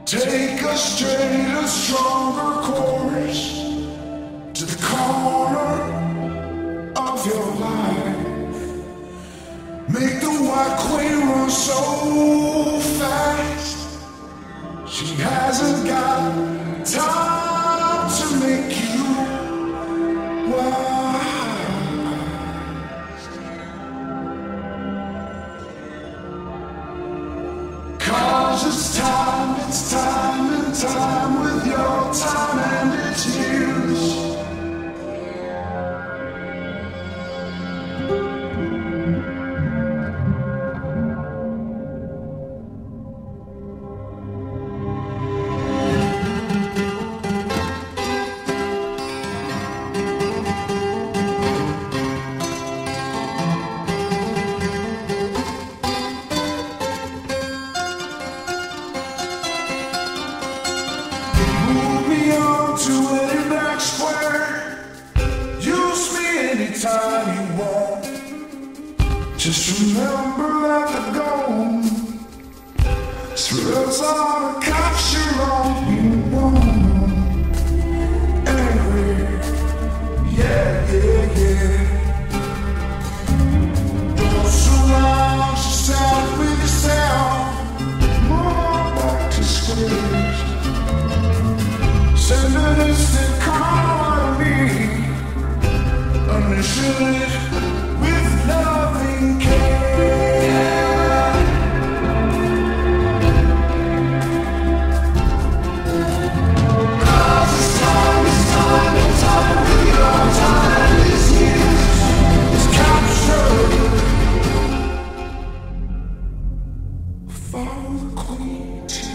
Take a straighter, stronger course to the corner of your life. Make the white queen run so fast. She hasn't got time to make you wise. 'Cause it's time and time with your time and its use. To any black square, use me anytime you want. Just remember that the goal thrills are to capture all you want. Anyway, yeah. Don't surround yourself with yourself. More back to square. Send an instant call to me, initially with loving care. 'Cause it's time and time with your time is used. It's captured. Follow the queen.